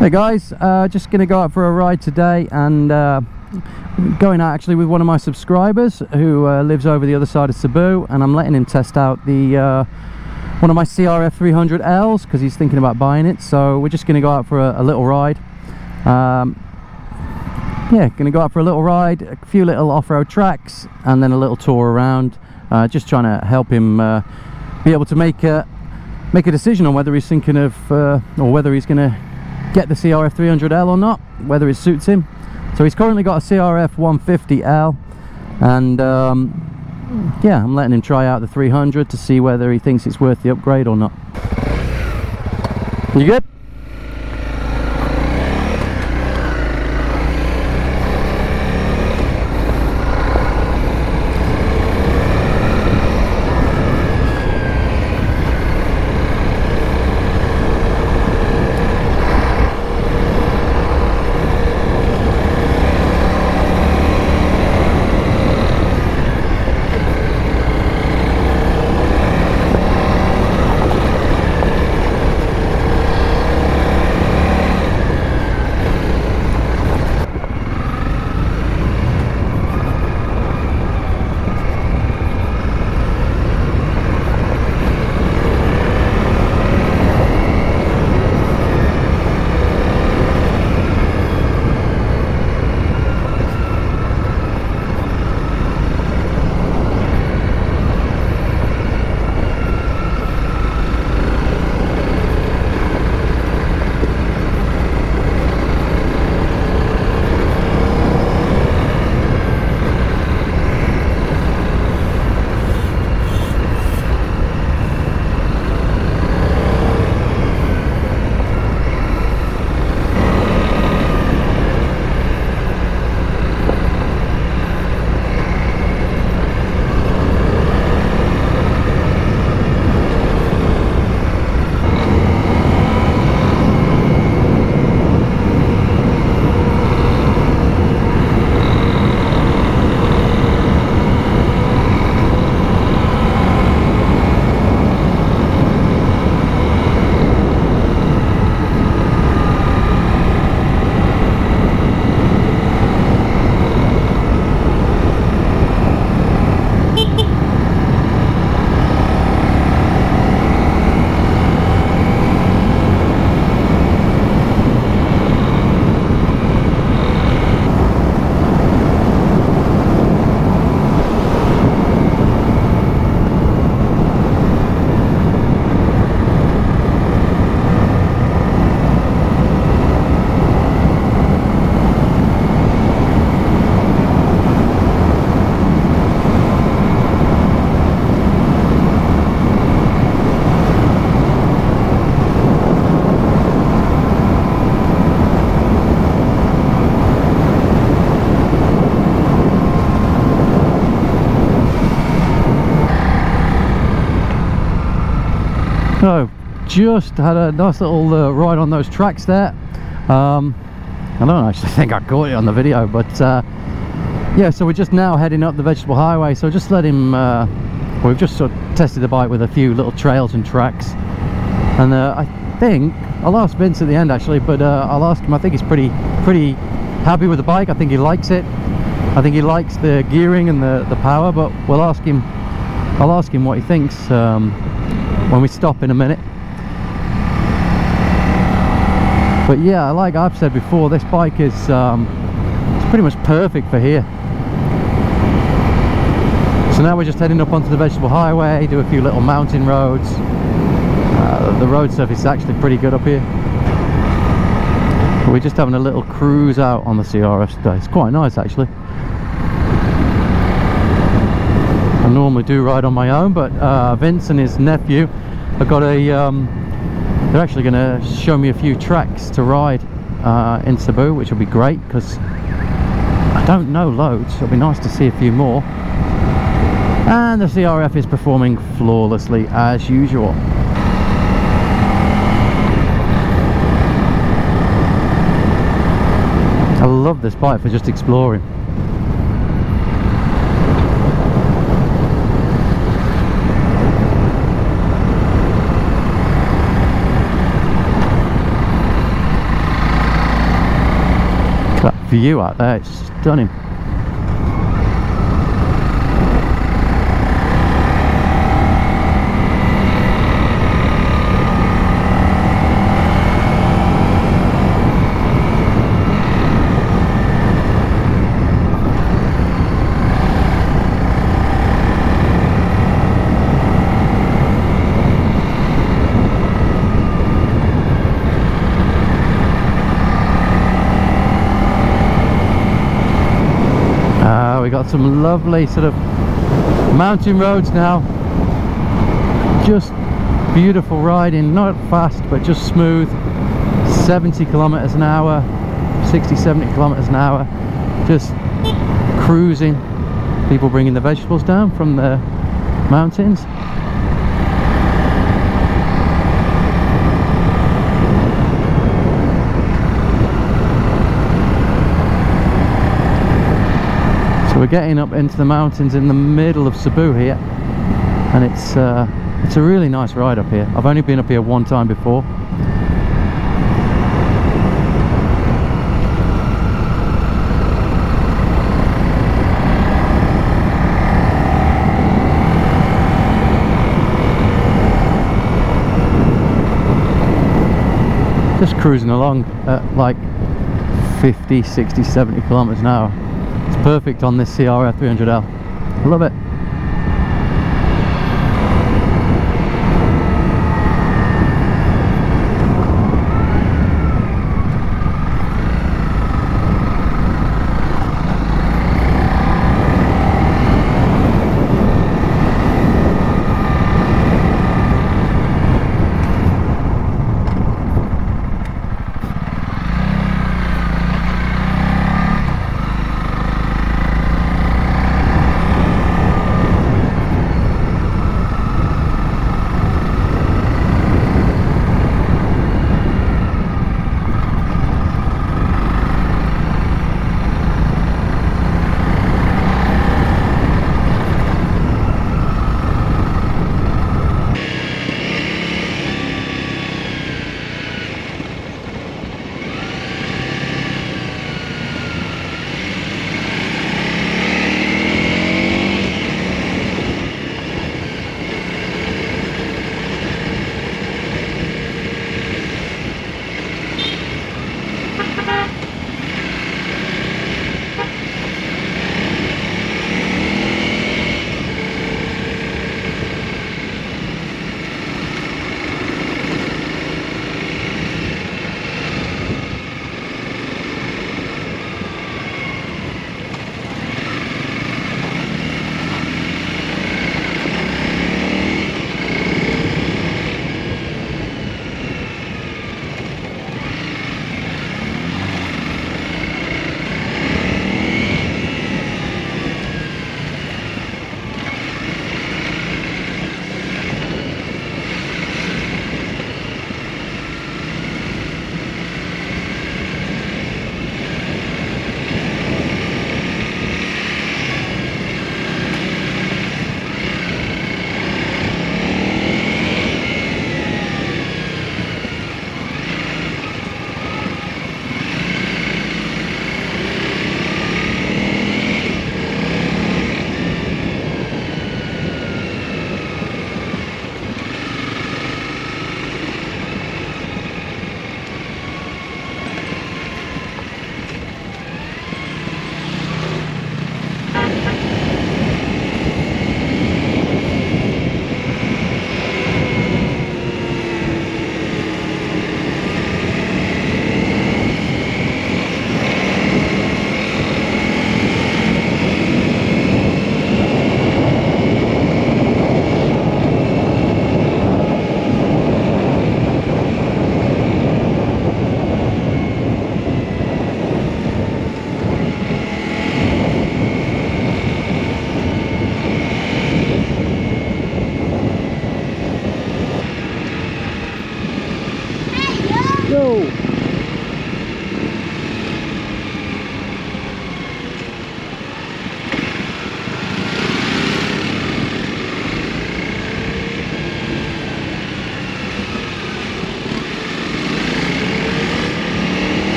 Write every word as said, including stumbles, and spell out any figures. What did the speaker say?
Hey guys, uh, just gonna go out for a ride today, and uh, going out actually with one of my subscribers who uh, lives over the other side of Cebu, and I'm letting him test out the uh, one of my C R F three hundred L's because he's thinking about buying it. So we're just gonna go out for a, a little ride. Um, yeah, gonna go out for a little ride, a few little off-road tracks, and then a little tour around. Uh, just trying to help him uh, be able to make a make a decision on whether he's thinking of uh, or whether he's gonna get the C R F three hundred L or not, whether it suits him. So he's currently got a C R F one fifty L, and um, yeah, I'm letting him try out the three hundred to see whether he thinks it's worth the upgrade or not. You good? So just had a nice little uh, ride on those tracks there. um, I don't actually think I caught it on the video, but uh, yeah, so we're just now heading up the vegetable highway. So just let him uh, we've just sort of tested the bike with a few little trails and tracks, and uh, I think I'll ask Vince at the end actually, but uh, I'll ask him. I think he's pretty pretty happy with the bike. I think he likes it. I think he likes the gearing and the, the power, but we'll ask him I'll ask him what he thinks um, when we stop in a minute. But yeah, like I've said before, this bike is um, it's pretty much perfect for here. So now we're just heading up onto the vegetable highway, do a few little mountain roads. Uh, the road surface is actually pretty good up here. We're just having a little cruise out on the C R F today. It's quite nice actually. I normally do ride on my own, but uh, Vince and his nephew have got a um, they're actually going to show me a few tracks to ride uh, in Cebu, which will be great because I don't know loads. It'll be nice to see a few more. And the C R F is performing flawlessly as usual. I love this bike for just exploring. view out there, it's stunning. We got some lovely sort of mountain roads now, just beautiful riding, not fast but just smooth. Seventy kilometers an hour, sixty, seventy kilometers an hour, just cruising. People bringing the vegetables down from the mountains. We're getting up into the mountains in the middle of Cebu here, and it's uh, it's a really nice ride up here. I've only been up here one time before. Just cruising along at like fifty, sixty, seventy kilometers an hour. It's perfect on this C R F three hundred L. I love it.